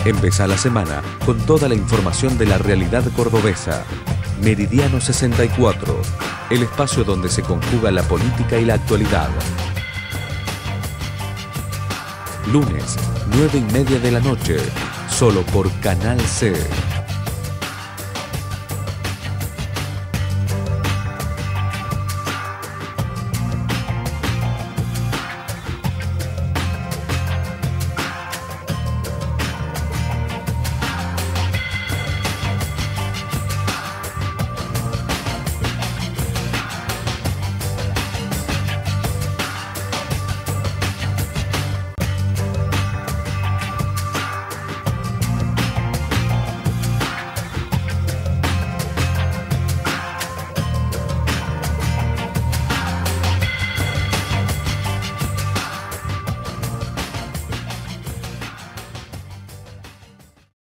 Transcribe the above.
Empezá la semana con toda la información de la realidad cordobesa. Meridiano 64, el espacio donde se conjuga la política y la actualidad. Lunes, 9:30 de la noche, solo por Canal C.